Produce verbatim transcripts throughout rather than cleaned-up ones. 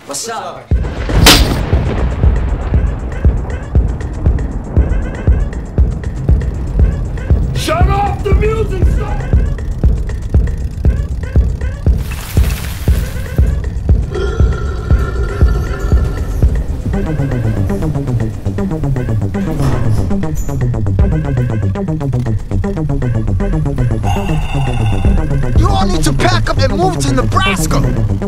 What's up? Shut off the music, son! You all need to pack up and move to Nebraska.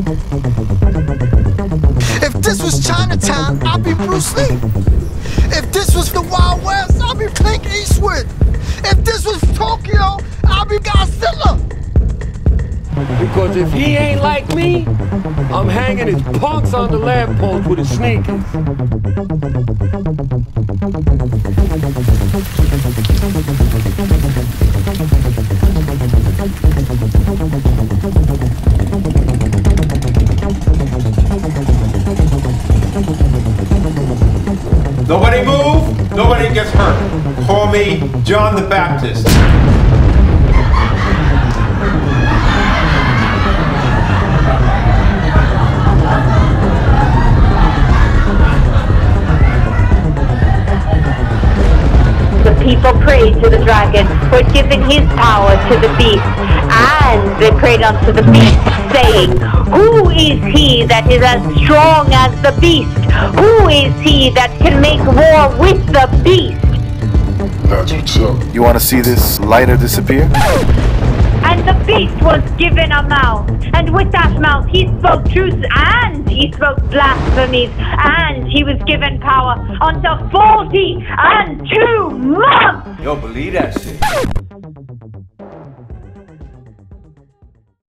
If this was Chinatown, I'd be Bruce Lee. If this was the Wild West, I'd be Clint Eastwood. If this was Tokyo, I'd be Godzilla. Because if he ain't like me, I'm hanging his punks on the lamppost with his sneakers. Nobody move, nobody gets hurt. Call me John the Baptist. The people prayed to the dragon, who had given his power to the beast, and they prayed unto the beast, saying, Who is he that is as strong as the beast? Who is he that can make war with the beast? That's what's up. You want to see this lighter disappear? And the beast was given a mouth, and with that mouth he spoke truth, and he spoke blasphemies, and he was given power unto forty and two months! Yo, believe that shit.